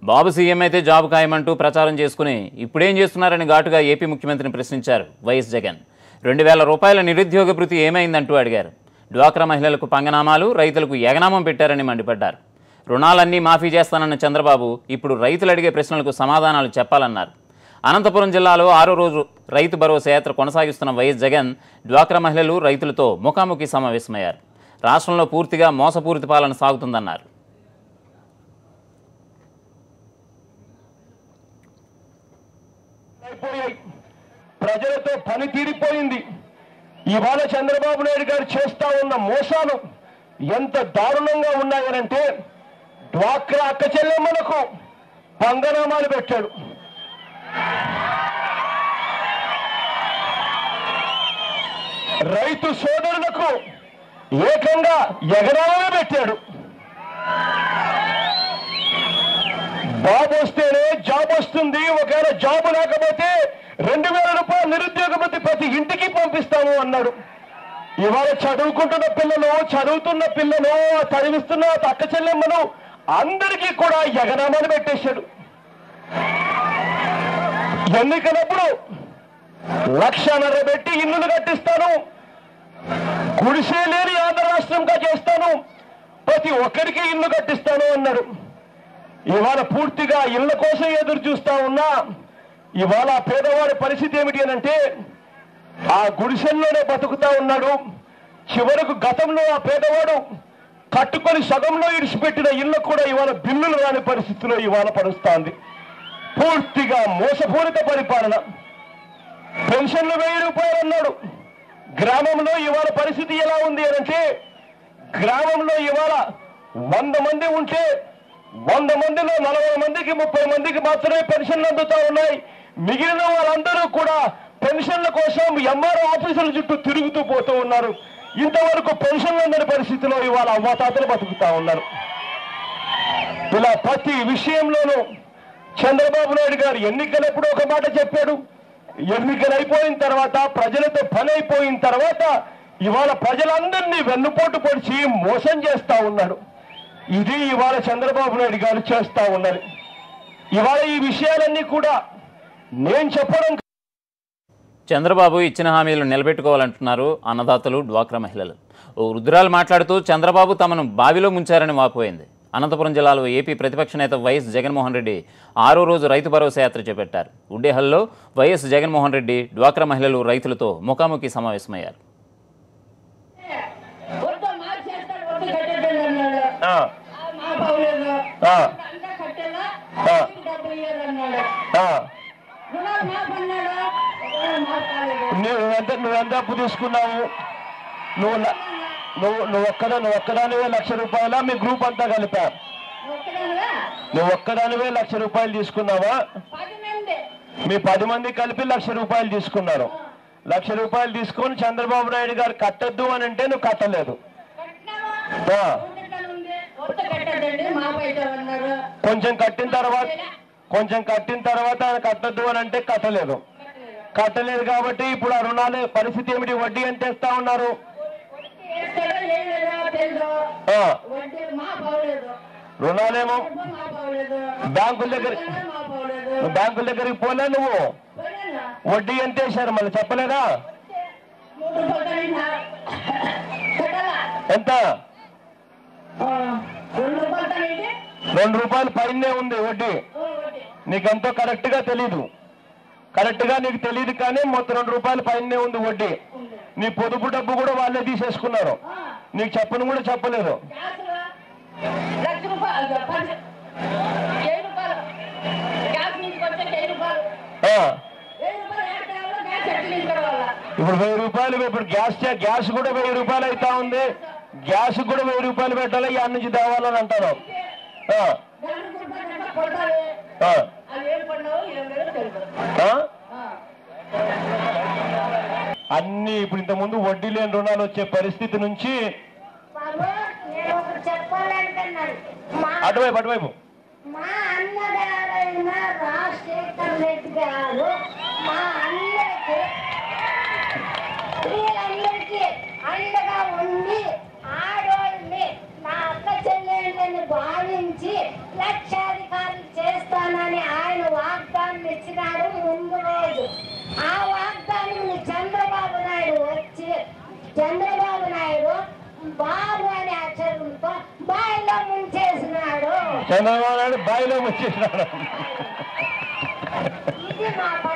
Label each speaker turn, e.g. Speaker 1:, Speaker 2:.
Speaker 1: బాబు CM అయితే job ఖాయమంటూ ప్రచారం చేసుకుని ఇప్పుడేం చేస్తున్నారని ఘాటుగా ఏపీ ముఖ్యమంత్రిని ప్రశ్నించారు వైఎస్ జగన్. 2000 రూపాయల నిరుద్యోగ భృతి ఏమైందంటూ అడిగారు. డ్వాక్రా మహిళలకు పంగనామాలు, రైతులకు ఎగనామం పెట్టారని మండిపడ్డారు. రుణాలన్నీ మాఫీ చేస్తానన్న చంద్రబాబు ఇప్పుడు రైతులు అడిగే ప్రశ్నలకు సమాధానాలు చెప్పాలన్నారు. అనంతపురం జిల్లాలో 6వ రోజు రైతు భరోసా యాత్ర కొనసాగిస్తున్న వైఎస్ జగన్ డ్వాక్రా మహిళలు, రైతులతో ముఖాముఖి సమావేశమయ్యారు. రాష్ట్రంలో పూర్తిగా మోసపూరిత పాలన సాగుతుందన్నారు.
Speaker 2: ప్రజలతో పని తీరిపోయింది. ఇవాళ చంద్రబాబు నాయుడు గారు చేస్తా ఉన్న మోసాలు ఎంత దారుణంగా ఉన్నాయనంటే డ్వాక్రా అక్క చెల్లెమ్మలకు పంగనామాలు పెట్టాడు. రైతు సోదరులకు ఏకంగా ఎగరాలనే పెట్టాడు. బాబు వస్తేనే జాబ్ వస్తుంది, ఒకవేళ జాబ్ లేకపోతే 2000 రూపాయలు నిరుద్యోగ భృతి ప్రతి ఇంటికి పంపిస్తాము అన్నాడు. ఇవాళ చదువుతున్న పిల్లలు చదివిస్తున్న అక్క చెల్లెమ్మను అందరికీ కూడా ఎగనామాలు పెట్టేశాడు. ఎన్నికలప్పుడు 1,50,000 పెట్టి ఇల్లులు కట్టిస్తాను, గుడిసే లేని ఆంధ్ర రాష్ట్రంగా చేస్తాను, ప్రతి ఒక్కరికి ఇల్లు కట్టిస్తాను అన్నాడు. ఇవాళ పూర్తిగా ఇళ్ల కోసం ఎదురు చూస్తా ఉన్నా ఇవాళ పేదవాడి పరిస్థితి ఏమిటి అనంటే ఆ గుడిసెల్లోనే బతుకుతా ఉన్నాడు. చివరకు గతంలో ఆ పేదవాడు కట్టుకొని సగంలో ఇడిచిపెట్టిన ఇళ్లు కూడా ఇవాళ బిల్లులు రాని పరిస్థితిలో ఇవాళ పరుస్తోంది. పూర్తిగా మోసపూరిత పరిపాలన. పెన్షన్లు 1000 రూపాయలు అన్నాడు. గ్రామంలో ఇవాళ పరిస్థితి ఎలా ఉంది అనంటే గ్రామంలో ఇవాళ 100 మంది ఉంటే 100 మందిలో 40 మందికి 30 మందికి మాత్రమే పెన్షన్లు అందుతా ఉన్నాయి. మిగిలిన వాళ్ళందరూ కూడా పెన్షన్ల కోసం ఎంఆర్ఓ ఆఫీసుల చుట్టూ తిరుగుతూ పోతూ ఉన్నారు. ఇంతవరకు పెన్షన్లు అందని పరిస్థితిలో ఇవాళ అవ్వాతాతలు బతుకుతా ఉన్నారు. ఇలా ప్రతి విషయంలోనూ చంద్రబాబు నాయుడు గారు ఎన్నికలప్పుడు ఒక మాట చెప్పాడు, ఎన్నికలు అయిపోయిన తర్వాత ప్రజలతో పని అయిపోయిన తర్వాత ఇవాళ ప్రజలందరినీ వెన్నుపోటు పొడిచి మోసం చేస్తా ఉన్నాడు. ఇది ఇవాళ చంద్రబాబు నాయుడు గారు చేస్తా ఉన్నారు. ఇవాళ ఈ విషయాలన్నీ కూడా నేను చెప్పడం.
Speaker 1: చంద్రబాబు ఇచ్చిన హామీలు నిలబెట్టుకోవాలంటున్నారు అన్నదాతలు, డ్వాక్రా మహిళలు. ఓ వృద్ధురాలు మాట్లాడుతూ చంద్రబాబు తమను బావిలో ముంచారని వాపోయింది. అనంతపురం జిల్లాలో ఏపీ ప్రతిపక్ష నేత వైఎస్ జగన్మోహన్ రెడ్డి 6వ రోజు రైతు భరోసా యాత్ర చేపట్టారు. ఉడ్డేహల్లో వైఎస్ జగన్మోహన్ రెడ్డి డ్వాక్రా మహిళలు, రైతులతో ముఖాముఖి సమావేశమయ్యారు.
Speaker 2: నువ్వెంత అప్పు తీసుకున్నావు? నువ్వు ఒక్కదానివే 1,00,000 రూపాయల మీ గ్రూప్ అంతా కలిపా? నువ్వు ఒక్కదానివే 1,00,000 రూపాయలు తీసుకున్నావా? మీ 10 మంది కలిపి 1,00,000 రూపాయలు తీసుకున్నారు. 1,00,000 రూపాయలు తీసుకొని చంద్రబాబు నాయుడు గారు కట్టద్దు అని అంటే నువ్వు కట్టలేదు. కొంచెం కట్టిన తర్వాత ఆయన కట్టద్దు అని అంటే కట్టలేదు కాబట్టి ఇప్పుడు ఆ రుణాలే పరిస్థితి ఏమిటి? వడ్డీ ఎంత వేస్తా ఉన్నారు? రుణాలేమో బ్యాంకుల దగ్గరికి పోలే, నువ్వు వడ్డీ ఎంత వేశారు మళ్ళీ చెప్పలేదా? ఎంత? 2 రూపాయలు పైనే ఉంది వడ్డీ. నీకెంతో కరెక్ట్ గా నీకు తెలియదు కానీ మొత్తం 2 రూపాయలు పైనే ఉంది వడ్డీ. నీ పొదుపు డబ్బు కూడా వాళ్ళే తీసేసుకున్నారు. నీకు చెప్పను కూడా చెప్పలేదు. ఇప్పుడు 1000 రూపాయలు, ఇప్పుడు గ్యాస్ కూడా 1000 రూపాయలు అవుతా ఉంది. గ్యాస్ కూడా 1000 రూపాయలు పెట్టాలి, యాడ్ నుంచి తేవాలని అంటారు. అన్ని ఇప్పుడు ఇంతకుముందు వడ్డీ లేని రుణాలు వచ్చే పరిస్థితి నుంచి అటువైపు
Speaker 3: మా అన్నగారైన రాజశేఖర్ రెడ్డి గారు మా అందరికీ అండగా ఉండి ఆడోళ్ళని నా అక్క చెల్లెళ్ళని భావించి లక్షాధికారులు చేసి
Speaker 2: చంద్రబాబు నాయుడు బాయిలో వచ్చేసినాడు.
Speaker 3: ఇది మా